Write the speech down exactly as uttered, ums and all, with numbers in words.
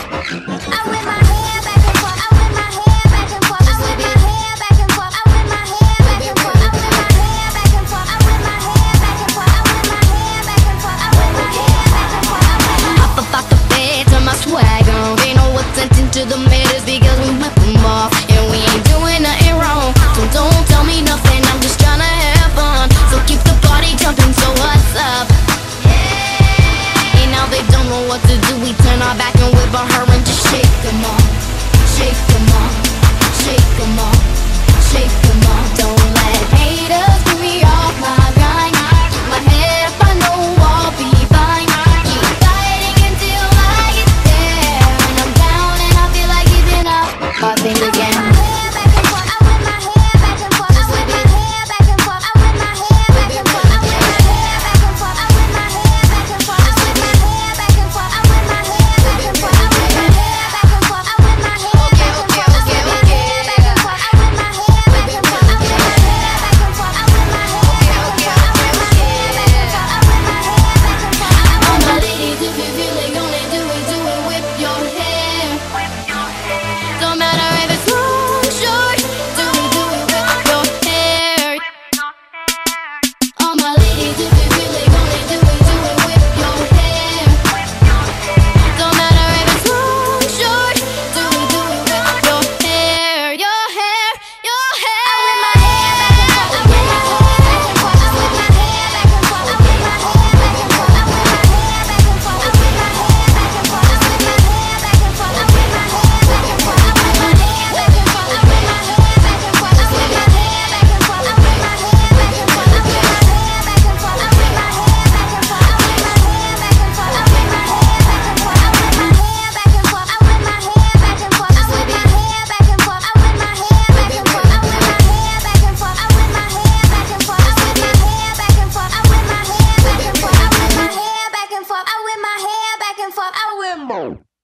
To the middles because we whip them off, and we ain't doing nothing wrong. So don't tell me nothing, I'm just tryna have fun. So keep the party jumping, so what's up? Yeah. And now they don't know what to do. We turn our back and whip on her and just shake them off, shake them off, shake them off, shake them off. Don't let haters get me off my grind. Keep my head up, I know I'll be fine. Keep fighting until I get there. And I'm down and I feel like giving up. I think again. I win.